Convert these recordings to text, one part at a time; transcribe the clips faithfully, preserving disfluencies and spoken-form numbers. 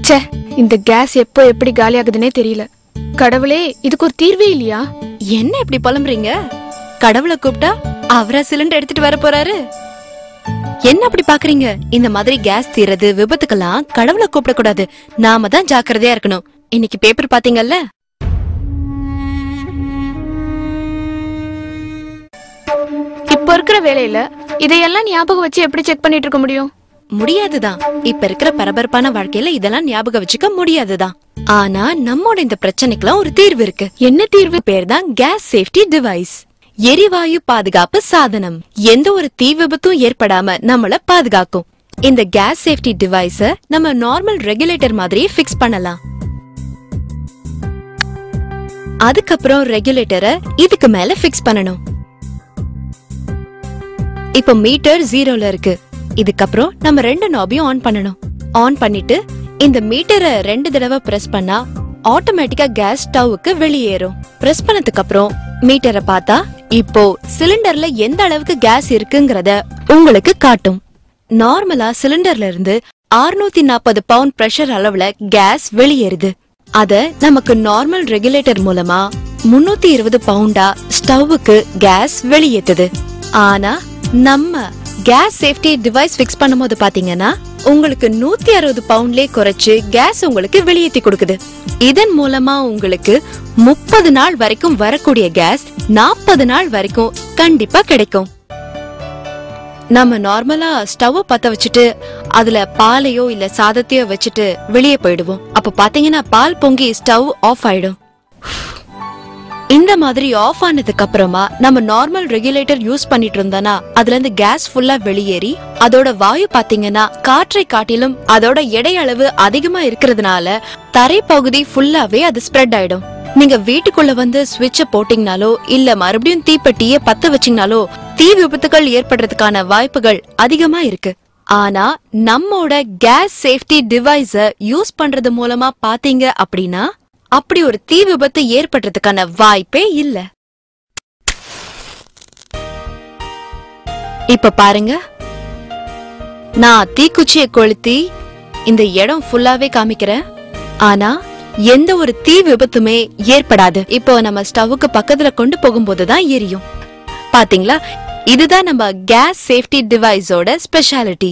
ச்சே, இந்த கேஸ் எப்போ எப்படி காலி ஆகுதுன்னே தெரியல. கடவுளே, இதுக்கு ஒரு தீர்வே இல்லையா? என்ன இப்படி புலம்புறீங்க? கடவுளை கூப்பிட்டா அவரா சிலிண்டர் எடுத்துட்டு வர போறாரு? என்ன அப்படி பாக்குறீங்க? இந்த மாதிரி கேஸ் தீர்றது, விபத்துக்கெல்லாம் கடவுளை கூப்பிட கூடாது. நாம தான் ஜாக்கிரதையா இருக்கணும். இன்னைக்கு பேப்பர் பாத்தீங்கல்ல? இப்ப இருக்கிற வேலையில இதையெல்லாம் ஞாபகம் வச்சு எப்படி செக் பண்ணிட்டு இருக்க முடியும்? முடியாதுதான். இப்ப இருக்கிற பரபரப்பான வாழ்க்கையில இதெல்லாம் ஞாபகம் வச்சுக்க முடியாதுதான். ஆனா நம்மோட இந்த பிரச்சனைக்கெல்லாம் ஒரு தீர்வு இருக்கு. என்ன தீர்வு? பேர் தான் கேஸ் சேஃப்டி டிவைஸ், எரிவாயு பாதுகாப்பு சாதனம். எந்த ஒரு தீ விபத்தும் ஏற்படாம நம்மள பாதுகாக்கும். இந்த கேஸ் சேஃப்டி டிவைஸ நம்ம நார்மல் ரெகுலேட்டர் மாதிரியே பிக்ஸ் பண்ணலாம். அதுக்கப்புறம் ரெகுலேட்டரை இதுக்கு மேல பிக்ஸ் பண்ணணும். இப்ப மீட்டர் ஜீரோல இருக்கு. இதுக்கப்புறம் நம்ம ரெண்டு நாபையும் ஆன் பண்ணணும். ஆன் பண்ணிட்டு இந்த மீட்டரை ரெண்டு தடவை பிரஸ் பண்ணா ஆட்டோமேட்டிக்கா கேஸ் ஸ்டவ்வுக்கு வெளியேறும். பிரஸ் பண்ணதுக்கு அப்புறம் மீட்டரை பார்த்தா இப்போ சிலிண்டர்ல எந்த அளவுக்கு கேஸ் இருக்குங்கறத உங்களுக்கு காட்டும். நார்மலா சிலிண்டர்ல இருந்து அறுநூத்தி நாற்பது பவுண்ட் பிரஷர் அளவுல கேஸ் வெளியேறுது. அத நமக்கு நார்மல் ரெகுலேட்டர் மூலமா முன்னூத்தி இருபது பவுண்டா ஸ்டவ்வுக்கு கேஸ் வெளியேற்றுது. ஆனா நம்ம கேஸ் சேஃப்டி டிவைஸ் பிக்ஸ் பண்ணும்போது பாத்தீங்கன்னா உங்களுக்கு நூத்தி அறுபது பவுண்ட்லயே குறைச்சு கேஸ் உங்களுக்கு வெளியேற்றி கொடுக்குது. இதன் மூலமா உங்களுக்கு முப்பது நாள் வரைக்கும் வரக்கூடிய கேஸ் நாற்பது நாள் வரைக்கும் கண்டிப்பா கிடைக்கும். நம்ம நார்மலா ஸ்டவ் பத்த வச்சுட்டு அதுல பாலையோ இல்ல சாதத்தையோ வச்சுட்டு வெளியே போயிடுவோம். அப்ப பாத்தீங்கன்னா பால் பொங்கி ஸ்டவ் ஆஃப் ஆயிடும். இந்த மாதிரி ஆஃப் ஆனதுக்கு அப்புறமா நம்ம நார்மல் ரெகுலேட்டர் யூஸ் பண்ணிட்டு இருந்தோம்னா அதுல இருந்து கேஸ் ஃபுல்லா வெளியேறி அதோட வாயு பாத்தீங்கன்னா காற்றை காட்டிலும் அதோட எடை அளவு அதிகமா இருக்கிறதுனால தரை பகுதி ஃபுல்லாவே அது ஸ்ப்ரெட் ஆயிடும். நீங்க வீட்டுக்குள்ள வந்து ஸ்விட்ச போட்டீங்கனாலோ இல்ல மறுபடியும் தீப்பெட்டியே பத்த வச்சீங்கனாலோ தீ விபத்துகள் ஏற்படுறதுக்கான வாய்ப்புகள் அதிகமா இருக்கு. ஆனா நம்மோட கேஸ் சேஃப்டி டிவைஸ யூஸ் பண்றது மூலமா பாத்தீங்க அப்படின்னா அப்படி ஒரு தீ விபத்து ஏற்படுறதுக்கான வாய்ப்பே இல்ல. இப்ப பாருங்க, நான் தீக்குச்சியை கொளுத்தி இந்த இடம் ஃபுல்லாவே காமிக்கிறேன். ஆனா எந்த ஒரு தீ விபத்துமே ஏற்படாது. இப்போ நம்ம ஸ்டவ்வுக்கு பக்கத்துல கொண்டு போகும்போதுதான் எரியும். பாத்தீங்களா? இதுதான் நம்ம கேஸ் சேஃப்டி டிவைஸோட ஸ்பெஷாலிட்டி.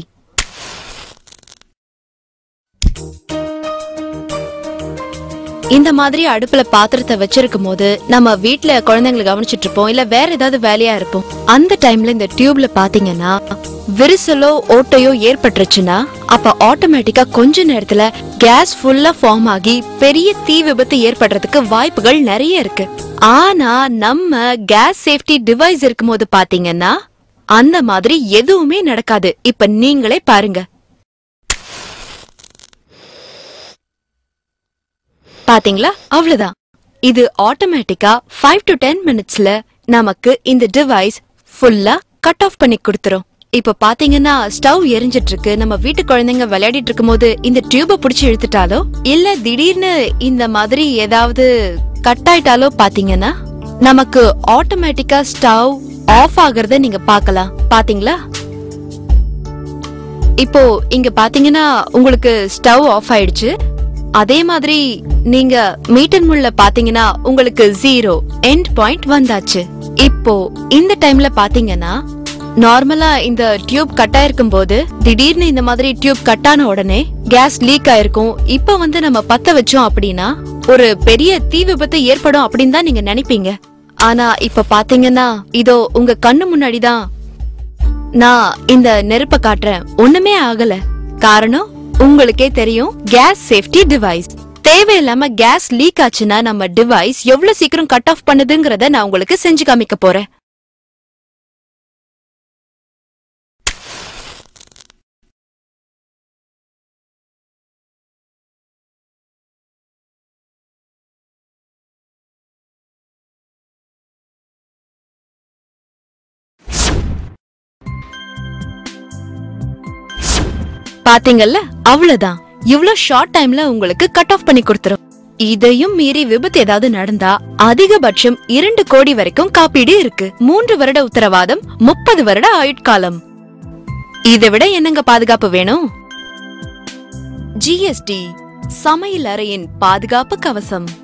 இந்த மாதிரி அடுப்புல பாத்திரத்தை வச்சிருக்கும் போது நம்ம வீட்டுல குழந்தைங்களை கவனிச்சிட்டு இருப்போம், இல்ல வேற ஏதாவது வேலையா இருப்போம். அந்த டைம்ல இந்த டியூப்ல பாத்தீங்கன்னா விரிசலோ ஓட்டையோ ஏற்பட்டுருச்சுன்னா அப்ப ஆட்டோமேட்டிக்கா கொஞ்ச நேரத்துல கேஸ் ஃபுல்லா ஃபார்ம் ஆகி பெரிய தீ விபத்து ஏற்படுறதுக்கு வாய்ப்புகள் நிறைய இருக்கு. ஆனா நம்ம கேஸ் சேஃப்டி டிவைஸ் இருக்கும் போது பாத்தீங்கன்னா அந்த மாதிரி எதுவுமே நடக்காது. இப்ப நீங்களே பாருங்க. பாத்தீங்களா? அவ்வளவுதான். இது ஆட்டோமேட்டிக்கா ஃபைவ் டு டென் மினிட்ஸ்ல நமக்கு இந்த டிவைஸ் ஃபுல்லா கட் ஆஃப் பண்ணி கொடுத்துரும். இப்ப பாத்தீங்கன்னா ஸ்டவ் எரிஞ்சிட்டு இருக்கு. நம்ம வீட்டு குழந்தைங்க விளையாடிட்டு இருக்கும் போது இந்த டியூப புடிச்சு இழுத்துட்டாலோ இல்ல திடீர்னு இந்த மாதிரி ஏதாவது கட் ஆயிட்டாலோ பாத்தீங்கன்னா நமக்கு ஆட்டோமேட்டிக்கா ஸ்டவ் ஆஃப் ஆகுறத நீங்க பாக்கலாம். பாத்தீங்களா? இப்போ இங்க பாத்தீங்கன்னா உங்களுக்கு ஸ்டவ் ஆஃப் ஆயிடுச்சு. அதே மாதிரி நீங்க மீட்டர் முள்ள பாத்தீங்கன்னா உங்களுக்கு ஜீரோ எண்ட் பாயிண்ட் வந்தாச்சு. இப்போ இந்த டைம்ல பாத்தீங்கன்னா நார்மலா இந்த டியூப் கட் ஆயிருக்கும் போது திடீர்னு இந்த மாதிரி டியூப் கட் ஆன உடனே கேஸ் லீக் ஆயிருக்கும். இப்ப வந்து நம்ம பத்த வச்சோம் அப்படின்னா ஒரு பெரிய தீ விபத்து ஏற்படும் அப்படின்னு தான் நீங்க நினைப்பீங்க. ஆனா இப்ப பாத்தீங்கன்னா இதோ உங்க கண்ணு முன்னாடிதான் நான் இந்த நெருப்ப காட்டுறேன். ஒண்ணுமே ஆகல. காரணம் உங்களுக்கே தெரியும், கேஸ் சேஃப்டி டிவைஸ். தேவையில்லாம கேஸ் லீக் ஆச்சுன்னா நம்ம டிவைஸ் எவ்வளவு சீக்கிரம் கட் ஆஃப் பண்ணுதுங்கறத நான் உங்களுக்கு செஞ்சு காமிக்க போறேன். பாத்தீங்கல்ல? அவ்வளவுதான். இவ்வளவு ஷார்ட் டைம்ல உங்களுக்கு கட் ஆஃப் பண்ணி கொடுத்துரும். இதையும் மீறி விபத்து ஏதாவது நடந்தா அதிகபட்சம் இரண்டு கோடி வரைக்கும் காப்பீடு இருக்கு. மூன்று வருட உத்தரவாதம், முப்பது வருட ஆயுட்காலம். இதை விட என்னங்க பாதுகாப்பு வேணும்? ஜிஎஸ்டி சமையல் அறையின் பாதுகாப்பு கவசம்.